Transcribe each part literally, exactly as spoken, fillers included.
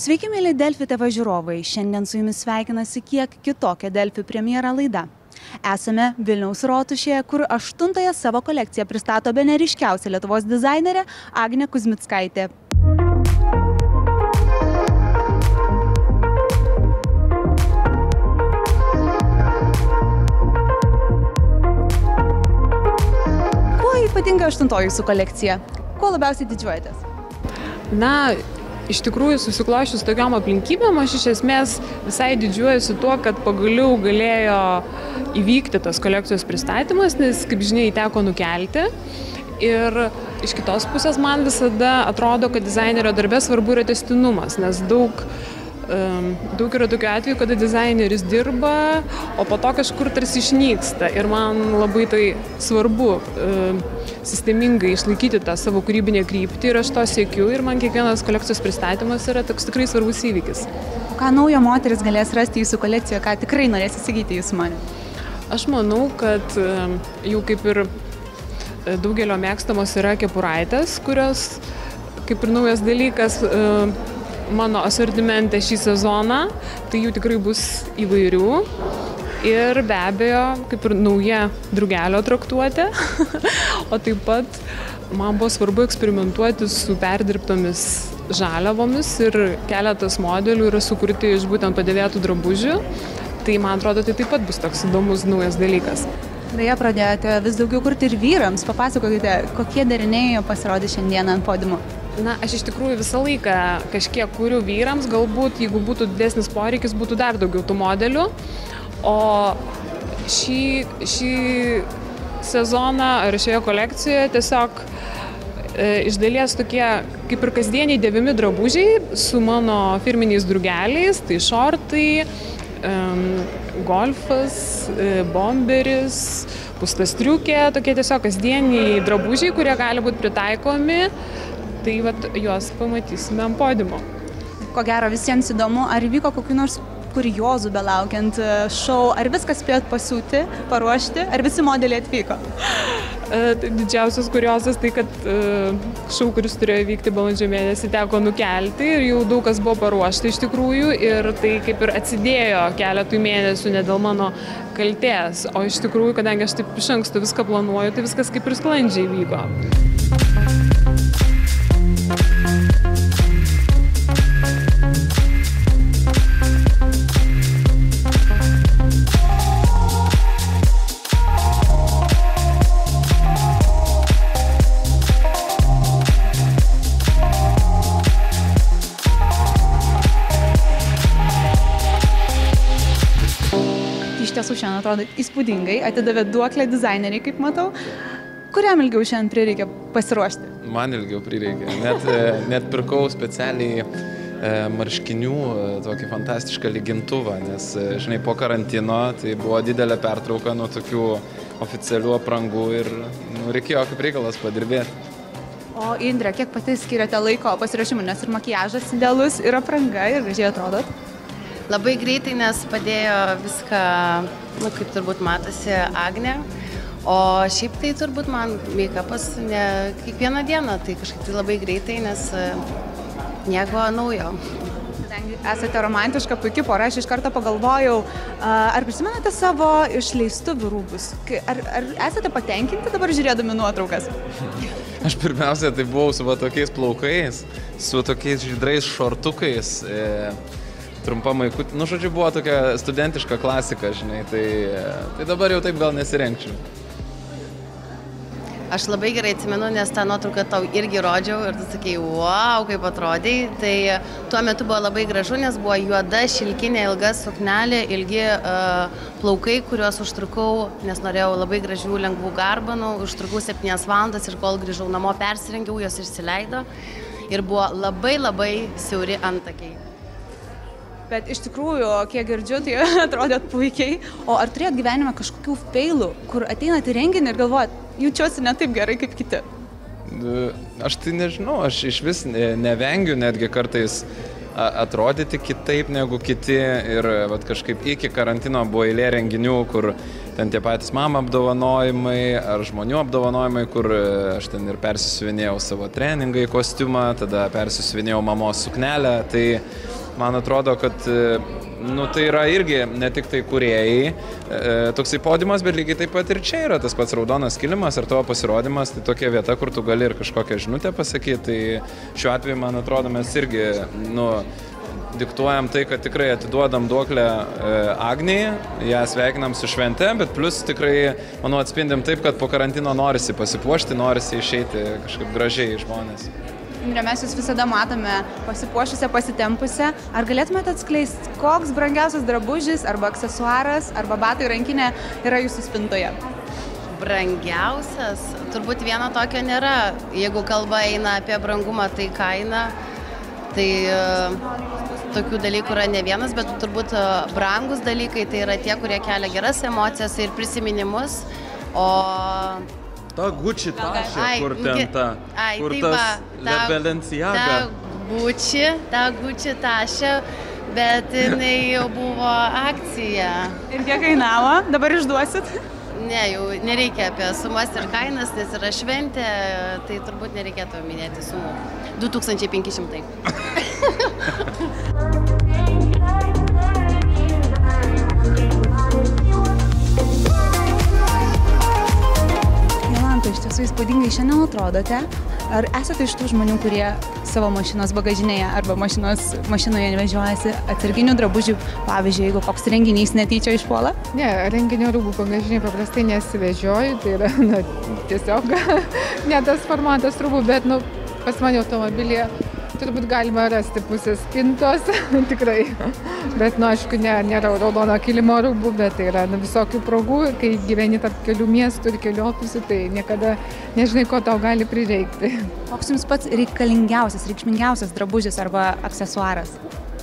Sveiki, mėly Delfi T V žiūrovai. Šiandien su jumis sveikinasi kiek kitokia Delfi premjera laida. Esame Vilniaus rotušėje, kur aštuntąją savo kolekciją pristato bene ryškiausia Lietuvos dizainerė Agnė Kuzmickaitė. Kuo ypatinga aštuntoji jūsų kolekcija? Kuo labiausiai didžiuojatės? Na, iš tikrųjų, susiklošius tokiom aplinkybėm, aš iš esmės visai didžiuojuosi tuo, kad pagaliau galėjo įvykti tas kolekcijos pristatymas, nes, kaip žinia, teko nukelti. Ir iš kitos pusės man visada atrodo, kad dizainerio darbe svarbu yra tęstinumas, nes daug, um, daug yra tokių atvejų, kada dizaineris dirba, o po to kažkur tarsi išnyksta. Ir man labai tai svarbu um, sistemingai išlaikyti tą savo kūrybinę kryptį ir aš to siekiu ir man kiekvienas kolekcijos pristatymas yra toks tikrai svarbus įvykis. Ką naujo moteris galės rasti jūsų kolekcijoje, ką tikrai norės įsigyti jūsų manį? Aš manau, kad jau kaip ir daugelio mėgstamos yra kepuraitės, kurios kaip ir naujas dalykas mano asortimente šį sezoną, tai jų tikrai bus įvairių. Ir be abejo, kaip ir nauja drugelio traktuotė, o taip pat man buvo svarbu eksperimentuoti su perdirbtomis žaliavomis ir keletas modelių yra sukurti iš būtent padėvėtų drabužių. Tai man atrodo, tai taip pat bus toks įdomus naujas dalykas. Beje, pradėjote vis daugiau kurti ir vyrams. Papasakokite, kokie deriniai pasirodė šiandieną ant podiumo. Na, aš iš tikrųjų visą laiką kažkiek kuriu vyrams, galbūt jeigu būtų didesnis poreikis, būtų dar daugiau tų modelių. O šį, šį sezoną ar šioje kolekcijoje tiesiog e, iš dalies tokie kaip ir kasdieniai dėvimi drabužiai su mano firminiais drugeliais, tai šortai, e, golfas, e, bomberis, pustastriukė, tokie tiesiog kasdieniai drabužiai, kurie gali būti pritaikomi, tai vat, juos pamatysime ant podiumo. Ko gero visiems įdomu, ar įvyko kokių nors kuriozų belaukiant šou, ar viskas spėjot pasiūti, paruošti, ar visi modeliai atvyko? Didžiausias kuriozas tai, kad šou, kuris turėjo vykti balandžio mėnesį, teko nukelti ir jau daug kas buvo paruošta iš tikrųjų ir tai kaip ir atsidėjo keletui mėnesių ne dėl mano kaltės, o iš tikrųjų, kadangi aš taip iš anksto viską planuoju, tai viskas kaip ir sklandžiai vyko. Iš tiesų šiandien atrodo įspūdingai, atidavė duoklę dizaineriai, kaip matau. Kuriam ilgiau šiandien prireikė pasiruošti? Man ilgiau prireikė. Net, net pirkau specialiai marškinių tokį fantastišką lygintuvą, nes, žinai, po karantino tai buvo didelė pertrauka nuo tokių oficialių aprangų ir nu, reikėjo kaip reikalas padirbėti. O Indrė, kiek pati skiriate laiko pasiruošimui, nes ir makiažas idealus, ir apranga, ir gražiai atrodot? Labai greitai, nes padėjo viską, nu, kaip turbūt matosi, Agnė. O šiaip tai turbūt man make-upas ne kiekvieną dieną, tai kažkaip tai labai greitai, nes nieko naujo. Kadangi esate romantiška, puikia pora, aš iš karto pagalvojau, ar prisimenate savo išleistuvių rūbus? Ar, ar esate patenkinti dabar žiūrėdami nuotraukas? Aš pirmiausia, tai buvau su va tokiais plaukais, su tokiais žydrais šortukais. E... Trumpa maikutė, nu, žodžiu, buvo tokia studentiška klasika, žinai, tai, tai dabar jau taip gal nesirenkčiau. Aš labai gerai atsimenu, nes tą nuotrauką tau irgi rodžiau ir tu sakei, wow, kaip atrodai. Tai tuo metu buvo labai gražu, nes buvo juoda, šilkinė, ilga suknelė, ilgi uh, plaukai, kuriuos užtrukau, nes norėjau labai gražių, lengvų garbanų, užtrukau septynias valandas ir kol grįžau namo, persirengiau, jos išsileido ir buvo labai labai siauri antakiai. Bet iš tikrųjų, kiek girdžiu, tai atrodėt puikiai. O ar turėjot gyvenime kažkokių feilų, kur ateinat į renginį ir galvojat, jaučiuosi ne taip gerai kaip kiti? Aš tai nežinau, aš iš vis nevengiu netgi kartais atrodyti kitaip negu kiti ir vat, kažkaip iki karantino buvo eilė renginių, kur ten tie patys mama apdovanojimai ar žmonių apdovanojimai, kur aš ten ir persisiuvinėjau savo treningą į kostiumą, tada persisiuvinėjau mamos suknelę, tai man atrodo, kad nu, tai yra irgi ne tik tai kūrėjai, e, toksai podiumas, bet lygiai taip pat ir čia yra tas pats raudonas kilimas ar tavo pasirodymas, tai tokia vieta, kur tu gali ir kažkokią žinutę pasakyti, tai šiuo atveju, man atrodo, mes irgi nu, diktuojam tai, kad tikrai atiduodam duoklę e, Agnijai, ją sveikinam su švente, bet plus tikrai, manau, atspindim taip, kad po karantino norisi pasipuošti, norisi išeiti kažkaip gražiai žmonės. Indre, mes jūs visada matome pasipuošusią, pasitempusią. Ar galėtumėte atskleisti, koks brangiausias drabužis arba aksesuaras arba batai rankinė yra jūsų spintoje? Brangiausias? Turbūt vieno tokio nėra. Jeigu kalba eina apie brangumą, tai kaina. Tai tokių dalykų yra ne vienas, bet turbūt brangus dalykai tai yra tie, kurie kelia geras emocijas ir prisiminimus. O ta Gucci tašė, kur ten ta, ai, kur tai tas va, Balenciaga. Ta Gucci, ta Gucci tašė, bet jinai jau buvo akcija. Ir kiek kainavo? Dabar išduosit? Ne, jau nereikia apie sumas ir kainas, nes yra šventė, tai turbūt nereikėtų minėti sumų. du tūkstančiai penki šimtai. Iš tiesų įspūdingai šiandien atrodote. Ar esate iš tų žmonių, kurie savo mašinos bagažinėje arba mašinos, mašinoje nevežiojasi atsarginių drabužių, pavyzdžiui, jeigu koks renginys netyčia išpuola? Ne, renginio rūbų bagažinėje paprastai nesivežioju, tai yra na, tiesiog ne tas formatas rūbų, bet nu, pas mane automobilyje turbūt galima rasti pusės spintos, tikrai. Bet, nu, aišku, ne, nėra raudono kilimo rūbų, bet tai yra nu, visokių progų, kai gyveni tarp kelių miestų ir kelių ofisų, tai niekada nežinai, ko tau gali prireikti. Koks jums pats reikalingiausias, reikšmingiausias drabužis arba aksesuaras?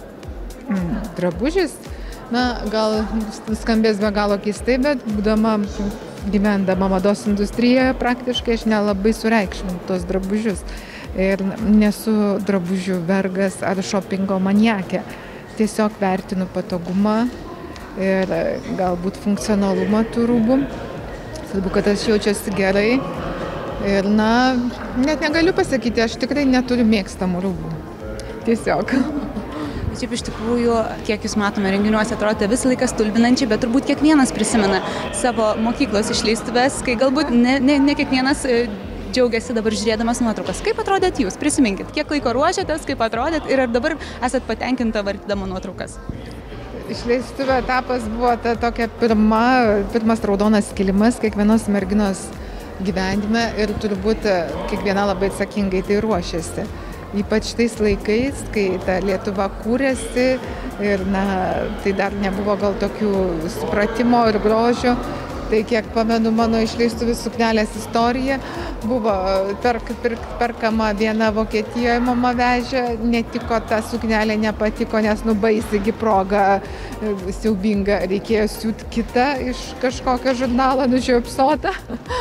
Mm, drabužis? Na, gal skambės be galo keistai, bet būdama, gyvendama mados industrijoje, praktiškai aš nelabai sureikšminu tos drabužius. Ir nesu drabužių vergas ar šopingo maniakė. Tiesiog vertinu patogumą ir galbūt funkcionalumą tų rūbų. Svarbu, kad aš jaučiuosi gerai. Ir, na, net negaliu pasakyti, aš tikrai neturiu mėgstamų rūbų. Tiesiog. Šiaip iš tikrųjų, kiek jūs matome renginiuose, atrodote visą laiką stulbinančiai, bet turbūt kiekvienas prisimena savo mokyklos išleistuvės, kai galbūt ne, ne, ne kiekvienas džiaugiasi dabar žiūrėdamas nuotraukas. Kaip atrodėt jūs? Prisiminkit, kiek laiko ruošiatės, kaip atrodėt ir ar dabar esat patenkinta vartydama nuotraukas? Išleistuvių etapas buvo ta tokia pirma, pirmas raudonas kilimas kiekvienos merginos gyvenime ir turbūt kiekviena labai atsakingai tai ruošiasi. Ypač tais laikais, kai ta Lietuva kūrėsi ir na, tai dar nebuvo gal tokių supratimo ir grožio. Tai kiek pamenu mano išleistuvių suknelės istorija, buvo perk, perk, perkama viena Vokietijoje, mama vežė, netiko ta suknelė, nepatiko, nes nu baisigi proga siaubinga, reikėjo siūti kitą iš kažkokio žurnalo nužiopsotą.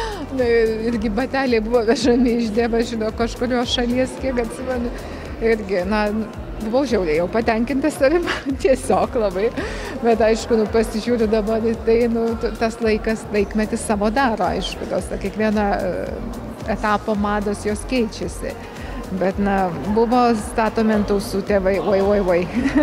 Irgi bateliai buvo vežami iš dievažino kažkurios šalies, kiek atsimenu. Irgi, na, buvau žiauriai jau patenkinta savim, tiesiog labai, bet aišku, nu, pasižiūriu dabar į tai, nu, tas laikas, laikmetis savo daro, aišku, tos, kiekviena etapo mados jos keičiasi, bet, na, buvo statomi ant ausų tėvai, oi, oi, oi.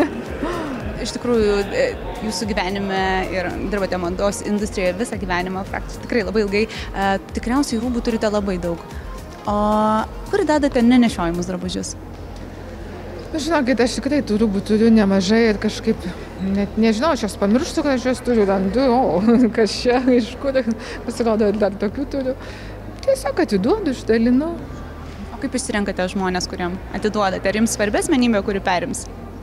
Iš tikrųjų, jūsų gyvenime ir dirbate mados industrijoje visą gyvenimą, praktiškai tikrai labai ilgai, e, tikriausiai rūbų turite labai daug. O kur dedate nenešiojimus drabužius? Žinokit, aš tikrai tų rūbų turiu nemažai ir kažkaip, net nežinau, aš jos pamirštu, kad aš jos turiu, randu, o kas čia, iš kur, pasirodo, ir dar tokių turiu. Tiesiog atiduodu, išdalinu. O kaip išsirenkate žmonės, kuriam atiduodate? Ar jums svarbi asmenybė, kuri perims?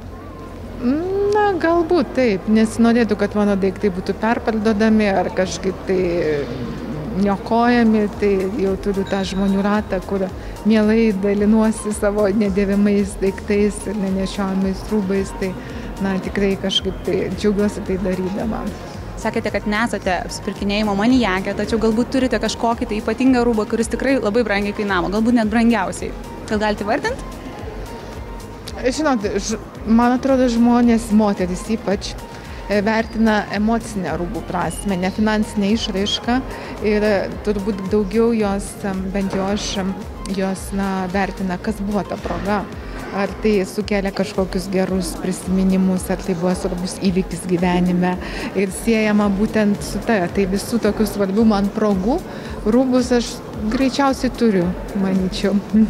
Na, galbūt taip, nes norėtų, kad mano daiktai būtų perparduodami ar kažkaip tai niokojami, tai jau turiu tą žmonių ratą, kur mielai dalinuosi savo nedėvimais daiktais ir nenešiojamais rūbais, tai na, tikrai kažkaip tai džiaugiuosi tai darydama. Sakėte, kad nesate apsipirkinėjimo maniakė, tačiau galbūt turite kažkokį tai ypatingą rūbą, kuris tikrai labai brangiai kainavo, galbūt net brangiausiai. Gal galite vardinti? Žinot, ž, man atrodo, žmonės, moteris ypač, vertina emocinę rūbų prasmę, ne finansinę išraišką ir turbūt daugiau jos, bent jau aš, jos na, vertina, kas buvo ta proga. Ar tai sukelia kažkokius gerus prisiminimus, ar tai buvo svarbus įvykis gyvenime ir siejama būtent su ta. Tai visų tokių svarbių man progų rūbus aš greičiausiai turiu, manyčiau.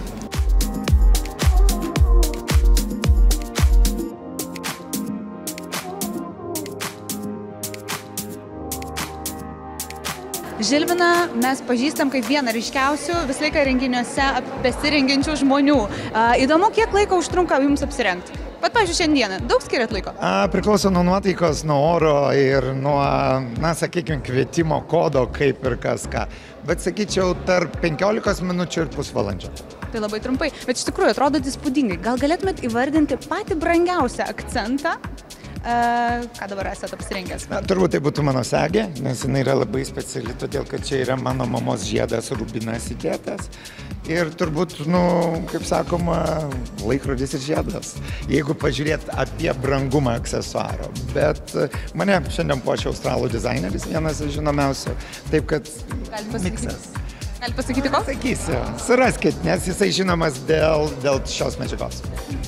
Žilviną mes pažįstam kaip vieną ryškiausių visą laiką renginiuose besirengiančių žmonių. Įdomu, kiek laiko užtrunka jums apsirengti? Pat, pavyzdžiui, šiandieną. Daug skiriat laiko? A, priklauso nuo nuotaikos, nuo oro ir nuo, na, sakykime, kvietimo kodo, kaip ir kas ką. Bet sakyčiau, tarp penkiolikos minučių ir pusvalandžio. Tai labai trumpai. Bet iš tikrųjų atrodo įspūdingai. Gal galėtumėt įvardinti patį brangiausią akcentą? Uh, ką dabar esate apsirengęs? Na, turbūt tai būtų mano segė, nes jinai yra labai speciali, todėl kad čia yra mano mamos žiedas, rubinas įdėtas. Ir turbūt, nu, kaip sakoma, laikrodis ir žiedas, jeigu pažiūrėt apie brangumą aksesuaro. Bet mane šiandien puošia australų dizaineris, vienas žinomiausių, taip kad miksas. Galite pasakyti ko? Sakysiu, suraskit, nes jisai žinomas dėl, dėl šios medžiagos.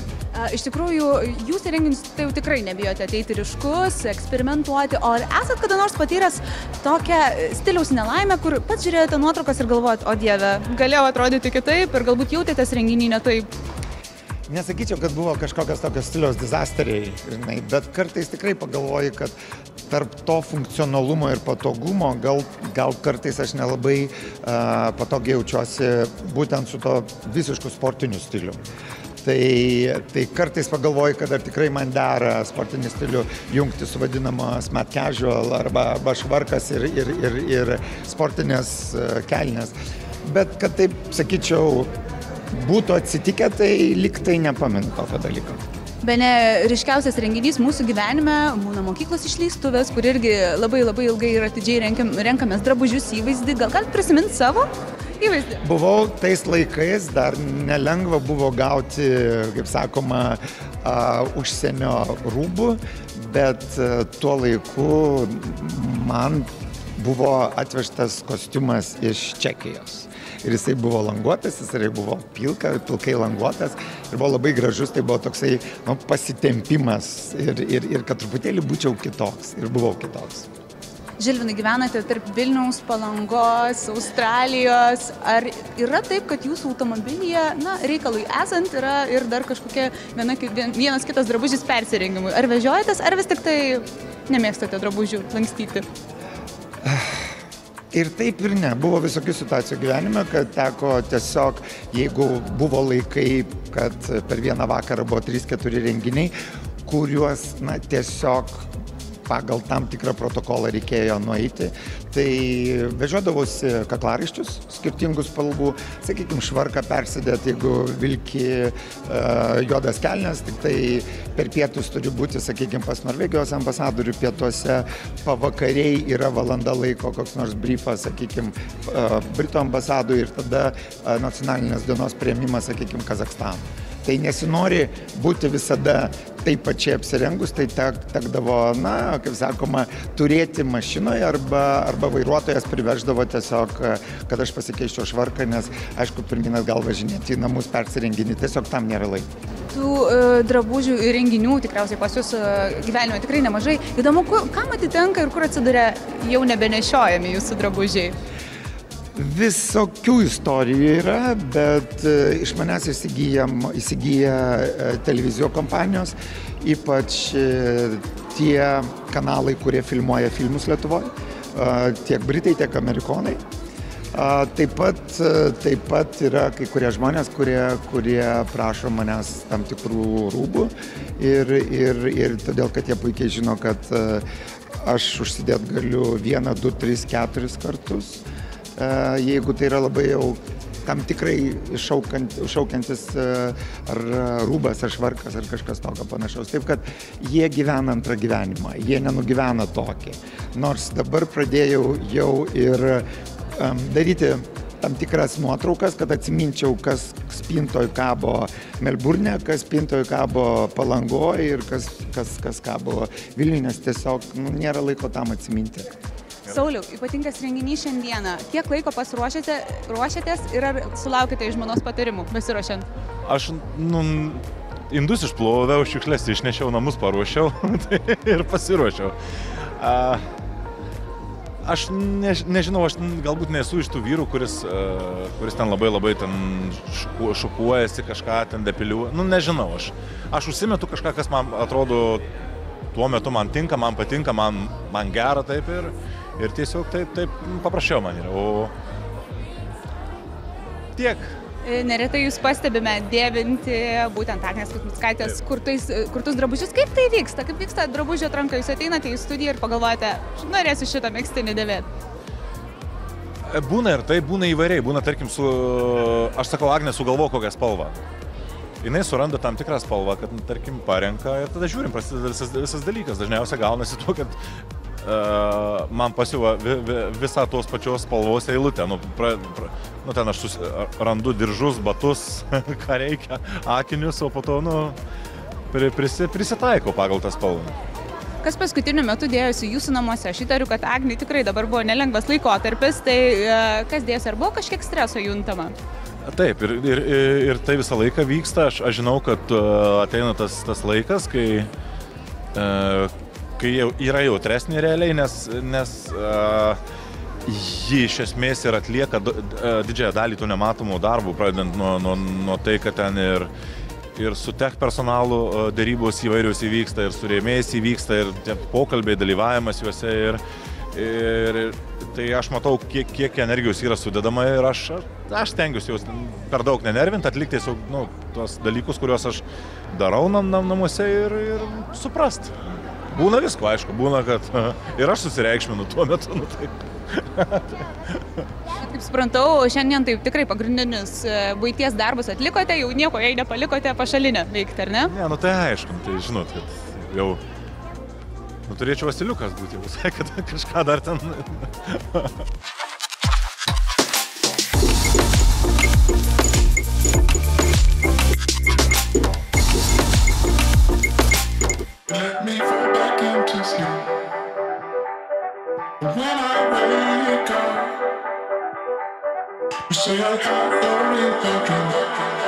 Iš tikrųjų, jūs į renginius tai jau tikrai nebijote ateiti ryškus, eksperimentuoti, o ar esat kada nors patyręs tokią stiliaus nelaimę, kur pats žiūrėjote nuotraukas ir galvojat, o dieve, galėjau atrodyti kitaip ir galbūt jautėtės renginį ne taip? Nesakyčiau, kad buvo kažkokios tokios stiliaus dizasteriai, bet kartais tikrai pagalvoju, kad tarp to funkcionalumo ir patogumo gal, gal kartais aš nelabai uh, patogiai jaučiuosi būtent su to visišku sportiniu stiliu. Tai, tai kartais pagalvoju, kad ar tikrai man dera sportinį stilių jungti su vadinamo smart casual arba, arba švarkas ir, ir, ir, ir sportinės kelnės. Bet kad taip, sakyčiau, būtų atsitikę, tai lyg tai nepamenu tokio dalyko. Bene ryškiausias renginys mūsų gyvenime būna mokyklos išleistuvės, kur irgi labai labai ilgai ir atidžiai renkam, renkamės drabužius įvaizdį. Gal galite prisiminti savo įvaizdį? Buvau tais laikais, dar nelengva buvo gauti, kaip sakoma, uh, užsienio rūbų, bet uh, tuo laiku man buvo atvežtas kostiumas iš Čekijos. Ir jisai buvo languotas, jisai buvo pilka, pilkai languotas ir buvo labai gražus, tai buvo toksai nu, pasitempimas ir, ir, ir kad truputėlį būčiau kitoks ir buvau kitoks. Žilvinai, gyvenate tarp Vilniaus, Palangos, Australijos. Ar yra taip, kad jūsų automobilyje, na, reikalui esant, yra ir dar kažkokia viena, vienas kitas drabužis persirengimui? Ar vežiojatės, ar vis tik tai nemėgstate drabužių lankstyti? Ir taip ir ne. Buvo visokių situacijų gyvenime, kad teko tiesiog, jeigu buvo laikai, kad per vieną vakarą buvo trys keturi renginiai, kuriuos, na, tiesiog pagal tam tikrą protokolą reikėjo nueiti, tai vežiodavosi kaklaraiščius skirtingų spalvų, sakykime, švarką persidėti, jeigu vilki uh, juodas kelnes, tik tai per pietus turi būti, sakykime, pas Norvegijos ambasadorių pietuose, pavakariai yra valanda laiko, koks nors briefas, sakykime, uh, Britų ambasadų ir tada uh, nacionalinės dienos priėmimas, sakykime, Kazakstano. Tai nesinori būti visada taip pačiai apsirengus, tai tek, tekdavo, na, kaip sakoma, turėti mašinoje arba, arba vairuotojas priveždavo tiesiog, kad aš pasikeiščiau švarką, nes, aišku, pirminas gal važinėti į namus persirenginį, tiesiog tam nėra laiko. Tų uh, drabužių ir renginių tikriausiai pas jūs uh, gyvenime tikrai nemažai. Įdomu, kam atitenka ir kur atsiduria jau nebenešiojami jūsų drabužiai? Visokių istorijų yra, bet iš manęs įsigyja televizijos kompanijos, ypač tie kanalai, kurie filmuoja filmus Lietuvoje, tiek britai, tiek amerikonai. Taip pat, taip pat yra kai kurie žmonės, kurie, kurie prašo manęs tam tikrų rūbų ir, ir, ir todėl, kad jie puikiai žino, kad aš užsidėt galiu vieną, du, tris, keturis kartus. Jeigu tai yra labai jau tam tikrai iššaukiantis ar rūbas, ar švarkas, ar kažkas tokio panašaus. Taip, kad jie gyvena antrą gyvenimą, jie nenugyvena tokį. Nors dabar pradėjau jau ir um, daryti tam tikras nuotraukas, kad atsiminčiau, kas spintoj kabo Melburne, kas spintoj kabo Palangoje ir kas, kas, kas kabo Vilniuje, nes tiesiog nu, nėra laiko tam atsiminti. Sauliau, ypatingas renginys šiandieną. Kiek laiko pasiruošėte, ruošėtės ir ar sulaukite iš žmonos patarimų besiruošiant? Aš, nu, indus išploviau, šiukšlės išnešiau, namus paruošiau ir pasiruošiau. A, aš ne, nežinau, aš galbūt nesu iš tų vyrų, kuris, a, kuris ten labai labai ten šuku, šukuojasi, kažką ten depiliuoja. Nu, nežinau, aš, aš užsimetu kažką, kas man atrodo tuo metu man tinka, man patinka, man, man gera taip ir, ir tiesiog taip, taip paprasčiau man yra. O tiek. Neretai jūs pastebime dėvinti būtent Agnės Kuzmickaitės kurtais, kurtus drabužius. Kaip tai vyksta? Kaip vyksta drabužio atranka? Jūs ateinate į studiją ir pagalvojate, norėsiu šitą megztinį dėvėti. Būna ir tai, būna įvairiai. Būna, tarkim, su, aš sakau, Agnė sugalvo kokią spalvą. Jinai suranda tam tikrą spalvą, kad, tarkim, parenka ir tada žiūrim, prasideda visas, visas dalykas. Dažniausiai gaunasi tuo, kad uh, man pasiuva vi, vi, visą tos pačios spalvos eilutę. Nu, pra, pra, nu ten aš susi, randu diržus, batus, ką reikia, akinius, o po to, nu, prisi, prisitaiko pagal tą spalvą. Kas paskutiniu metu dėjosi jūsų namuose? Aš įtariu, kad Agnei tikrai dabar buvo nelengvas laikotarpis, tai uh, kas dėjosi? Ar buvo kažkiek streso juntama? Taip, ir, ir, ir tai visą laiką vyksta. Aš, aš žinau, kad uh, ateina tas, tas laikas, kai, uh, kai jau yra jautresnė realiai, nes, nes uh, ji iš esmės ir atlieka uh, didžiąją dalį tų nematomų darbų, pradedant nuo, nuo, nuo tai, kad ten ir, ir su tech personalu uh, dėrybos įvairios įvyksta, ir su rėmėjais įvyksta, ir tie pokalbiai, dalyvavimas juose. Ir, ir, tai aš matau, kiek, kiek energijos yra sudedama ir aš, aš stengiuosi jos per daug nenervinti, atlikti tiesiog nu, tos dalykus, kuriuos aš darau nam, nam, namuose ir, ir suprast. Būna visko, aišku, būna, kad ir aš susireikšminu tuo metu. Nu, taip. Kaip suprantau, šiandien taip tikrai pagrindinius buities darbus atlikote, jau nieko jei nepalikote pašalinę veikti, ar ne? Ne, nu tai aišku, tai žinot, kad jau nu, turėčiau asiliukas būti visai, kad kažką dar ten. Let me fall back into sleep. When I wake up, you say I got no real.